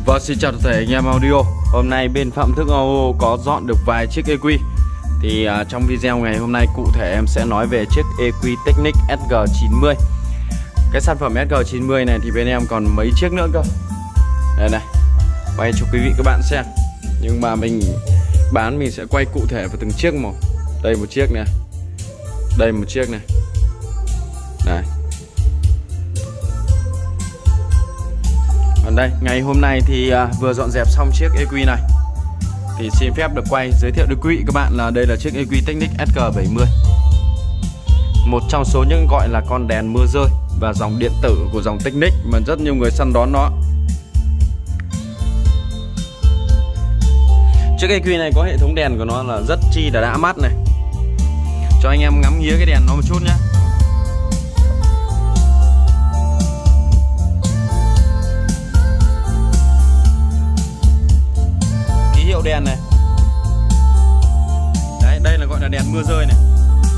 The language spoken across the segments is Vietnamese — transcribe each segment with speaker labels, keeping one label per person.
Speaker 1: Vâng, xin chào toàn thể anh em audio. Hôm nay bên Phạm Thức Audio có dọn được vài chiếc EQ. Thì trong video ngày hôm nay cụ thể em sẽ nói về chiếc EQ Technic SG90. Cái sản phẩm SG90 này thì bên em còn mấy chiếc nữa cơ. Đây này, quay cho quý vị các bạn xem. Nhưng mà mình sẽ quay cụ thể vào từng chiếc một. Đây một chiếc này, đây một chiếc này. Đấy. Còn đây, ngày hôm nay thì vừa dọn dẹp xong chiếc EQ này. Thì xin phép được quay giới thiệu đến quý vị các bạn là đây là chiếc EQ Technic SG70. Một trong số những gọi là con đèn mưa rơi và dòng điện tử của dòng Technic mà rất nhiều người săn đón nó. Chiếc EQ này có hệ thống đèn của nó là rất chi là đã mắt này. Cho anh em ngắm nghía cái đèn nó một chút nhé. Ký hiệu đèn này. Đấy, đây là gọi là đèn mưa rơi này.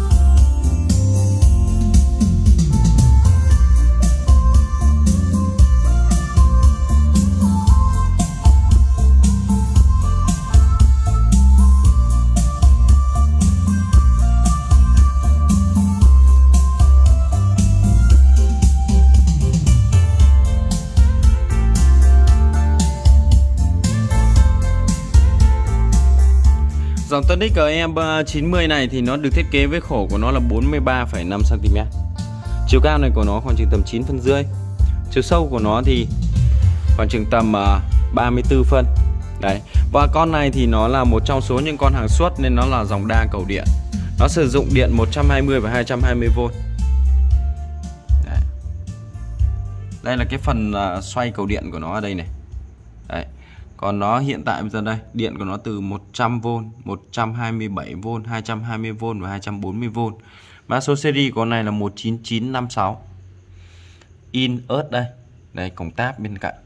Speaker 1: Dòng Technic EM90 này thì nó được thiết kế với khổ của nó là 43,5 cm. Chiều cao này của nó khoảng chừng tầm 9,5 phân. Chiều sâu của nó thì khoảng chừng tầm 34 phân. Đấy. Và con này thì nó là một trong số những con hàng xuất nên nó là dòng đa cầu điện. Nó sử dụng điện 120 và 220V. Đấy. Đây là cái phần xoay cầu điện của nó ở đây này. Đấy. Còn nó hiện tại bây giờ đây, điện của nó từ 100V, 127V, 220V và 240V. Mã số series của con này là 19956. In ớt đây. Đây, cổng táp bên cạnh.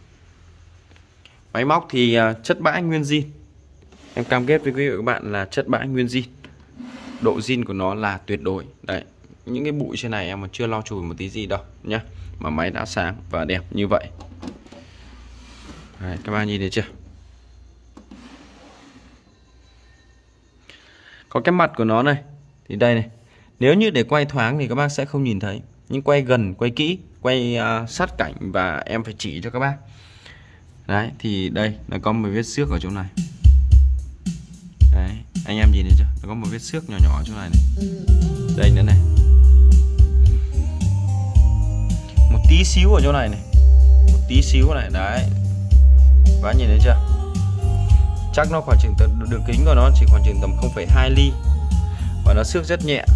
Speaker 1: Máy móc thì chất bãi nguyên zin. Em cam kết với quý vị và các bạn là chất bãi nguyên zin. Độ zin của nó là tuyệt đối. Đấy, những cái bụi trên này em còn chưa lau chùi một tí gì đâu nhá. Mà máy đã sáng và đẹp như vậy. Đấy, các bạn nhìn thấy chưa? Có cái mặt của nó này. Thì đây này. Nếu như để quay thoáng thì các bác sẽ không nhìn thấy. Nhưng quay gần, quay kỹ, quay sát cảnh và em phải chỉ cho các bác. Đấy, thì đây nó có một vết xước ở chỗ này. Đấy, anh em nhìn thấy chưa? Nó có một vết xước nhỏ nhỏ ở chỗ này này. Đây nữa này. Một tí xíu ở chỗ này này. Một tí xíu này, đấy. Các bạn nhìn thấy chưa? Chắc nó khoảng chừng đường kính của nó chỉ khoảng chừng tầm 0,2 ly. Và nó xước rất nhẹ.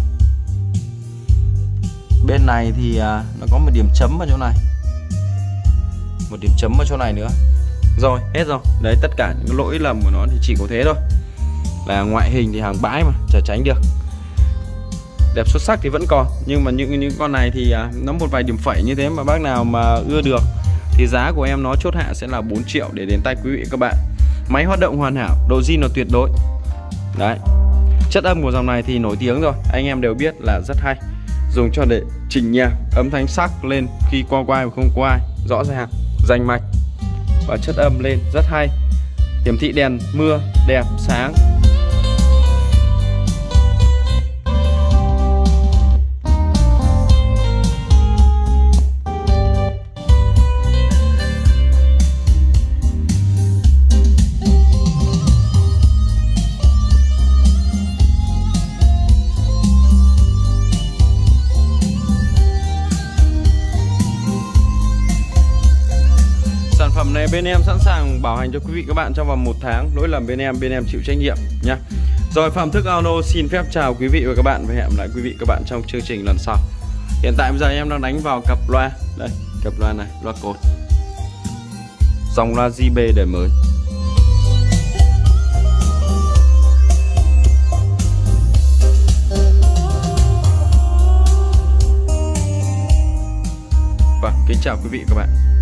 Speaker 1: Bên này thì nó có một điểm chấm ở chỗ này. Một điểm chấm ở chỗ này nữa. Rồi, hết rồi. Đấy, tất cả những lỗi lầm của nó thì chỉ có thế thôi. Là ngoại hình thì hàng bãi mà, chả tránh được. Đẹp xuất sắc thì vẫn còn. Nhưng mà những con này thì nó một vài điểm phẩy như thế mà bác nào mà ưa được thì giá của em nó chốt hạ sẽ là 4 triệu để đến tay quý vị các bạn. Máy hoạt động hoàn hảo, độ zin nó tuyệt đối. Đấy. Chất âm của dòng này thì nổi tiếng rồi, anh em đều biết là rất hay. Dùng cho để chỉnh nhạc, âm thanh sắc lên khi qua quai và không qua, rõ ràng, rành mạch. Và chất âm lên rất hay. Hiển thị đèn mưa đẹp sáng. Sản phẩm này bên em sẵn sàng bảo hành cho quý vị các bạn trong vòng 1 tháng. Lỗi lầm bên em chịu trách nhiệm nhá. Rồi, Phạm Thức Audio xin phép chào quý vị và các bạn và hẹn lại quý vị các bạn trong chương trình lần sau. Hiện tại bây giờ em đang đánh vào cặp loa. Đây, cặp loa này, loa cột. Dòng loa JB đời mới. Vâng, kính chào quý vị và các bạn.